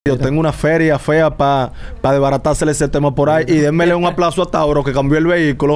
Yo tengo una feria fea para desbaratársele ese tema por ahí. Y démele un aplauso a Tauro que cambió el vehículo.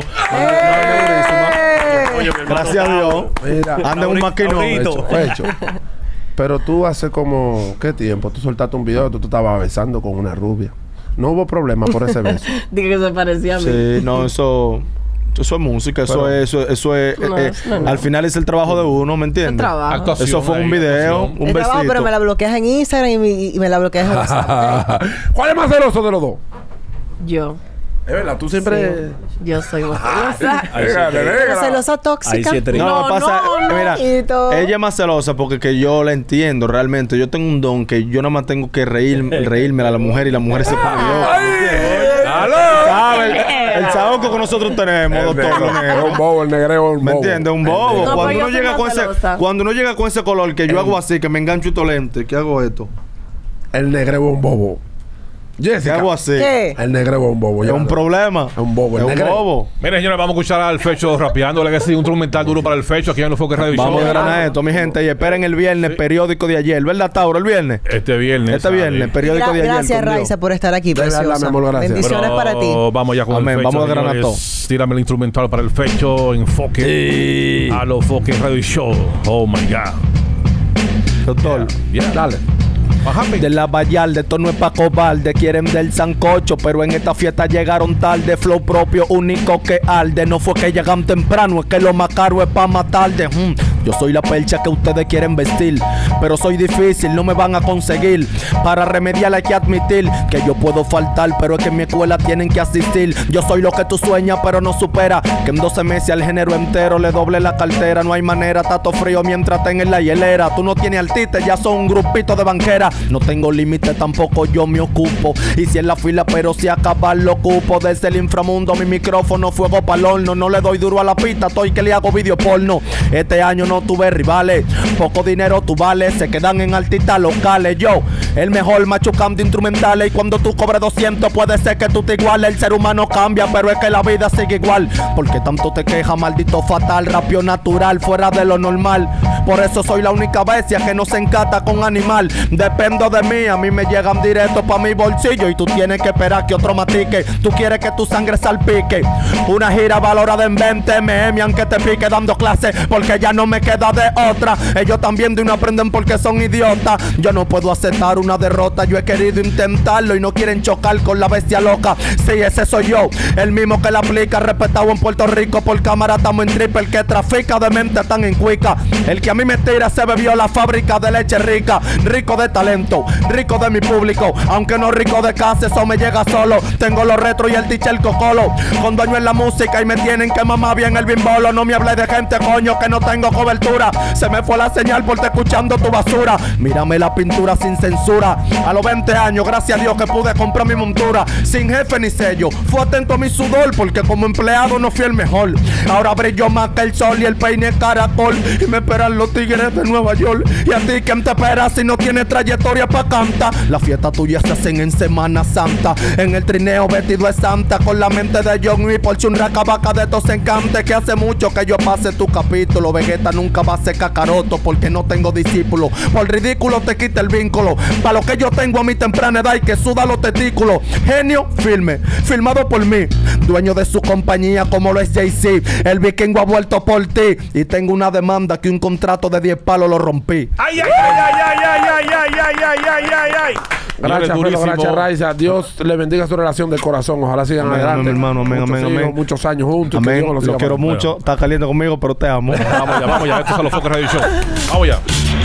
Gracias a Dios. Anda en un maquinón. Fecho. Pero tú hace como... ¿Qué tiempo? Tú soltaste un video que tú estabas besando con una rubia. No hubo problema por ese beso. Dije que se parecía a mí. Sí, no, eso es música, eso es al final es el trabajo de uno, ¿me entiendes? Eso fue un video, un besito. Pero me la bloqueas en Instagram y me la bloqueas en WhatsApp. ¿Cuál es más celoso de los dos? Yo. Es verdad, tú siempre... Sí, yo soy más celosa. Celosa tóxica. No, lo que pasa, mira, ella es más celosa porque que yo la entiendo realmente. Yo tengo un don que yo nada más tengo que reírme a la mujer y la mujer se pone el saoco que nosotros tenemos, doctor. Es un bobo, el negreo es un bobo. ¿Me entiendes? Un bobo. No, cuando uno llega con ese color que yo hago así, que me engancho y tolente, ¿qué hago esto? El negreo es un bobo. Jessica, ¿qué hago así? ¿Qué? El negreo es un bobo. Es un problema. Es un bobo. Es un bobo. Miren, señores, vamos a escuchar al Fecho rapeando. Le un instrumental duro para el Fecho aquí en los Foques Radio Show. Vamos a granar esto, mi gente. Y esperen el viernes, periódico de ayer. ¿Verdad, Tauro? El viernes. Este viernes, periódico de ayer. Gracias, Raiza, por estar aquí. Preciosa. Bendiciones para ti. Vamos ya con el Fecho. Vamos a granar todo. Tírame el instrumental para el Fecho. Enfoque a los Foques Radio Show. Oh, my God. Doctor. Dale. De la Vallarde, esto no es pa' cobarde. Quieren del sancocho, pero en esta fiesta llegaron tarde. Flow propio, único que arde. No fue que llegan temprano, es que lo más caro es pa' matarde. Yo soy la percha que ustedes quieren vestir, pero soy difícil, no me van a conseguir. Para remediar hay que admitir que yo puedo faltar, pero es que en mi escuela tienen que asistir. Yo soy lo que tú sueñas, pero no supera que en 12 meses al género entero le doble la cartera. No hay manera, tato frío mientras estén en la hielera. Tú no tienes artista, ya son un grupito de banquera. No tengo límite, tampoco yo me ocupo. Y si en la fila, pero si acabar lo ocupo. Desde el inframundo, mi micrófono, fuego pa'l horno. No le doy duro a la pista, estoy que le hago video porno. Este año no tuve rivales, poco dinero tú vales, se quedan en artistas locales. Yo, el mejor machucando instrumentales. Y cuando tú cobres 200 puede ser que tú te iguales. El ser humano cambia, pero es que la vida sigue igual. Porque tanto te queja, maldito fatal. Rapio natural, fuera de lo normal. Por eso soy la única bestia que no se encata con animal. Dependo de mí, a mí me llegan directo pa' mi bolsillo. Y tú tienes que esperar que otro matique. Tú quieres que tu sangre salpique. Una gira valorada en 20 MM, aunque te pique dando clases, porque ya no me queda de otra. Ellos también de uno aprenden porque son idiotas. Yo no puedo aceptar una derrota. Yo he querido intentarlo y no quieren chocar con la bestia loca. Sí, ese soy yo, el mismo que la aplica, respetado en Puerto Rico. Por cámara estamos en triple, el que trafica de mente tan en cuica. El que a mí me tira se bebió la fábrica de leche rica. Rico de talento, rico de mi público, aunque no rico de casa, eso me llega solo. Tengo los retros y el teacher cocolo, con dueño en la música y me tienen que mamar bien el bimbolo. No me hables de gente, coño, que no tengo cobertura. Se me fue la señal por estar escuchando tu basura. Mírame la pintura sin censura. A los 20 años, gracias a Dios que pude comprar mi montura. Sin jefe ni sello, fue atento a mi sudor, porque como empleado no fui el mejor. Ahora brillo más que el sol y el peine caracol. Y me esperan los tigres de Nueva York. Y a ti, ¿quién te espera si no tienes trayectoria pa' cantar? La fiesta tuya se hacen en Semana Santa. En el trineo vestido de santa, con la mente de John Wick, por chunraca vaca de estos encantes. Que hace mucho que yo pase tu capítulo. Vegeta nunca va a ser cacaroto, porque no tengo discípulos. Por ridículo te quita el vínculo. Para lo que yo tengo a mi temprana edad y que suda los testículos. Genio, firme, firmado por mí. Dueño de su compañía como lo es Jay-Z. El vikingo ha vuelto por ti. Y tengo una demanda que un contrato de 10 palos lo rompí. ¡Ay, ay, ay, ay, ay, ay, ay, ay, ay, ay, ay, ay! Gracias, Felo, gracias, Raiza. Dios le bendiga su relación del corazón. Ojalá sigan adelante. Mi hermano, amén. Muchos años juntos. Amén. Lo quiero mucho. Está caliente conmigo, pero te amo. Vamos ya. Estos son los Foques Radio Show. Vamos ya.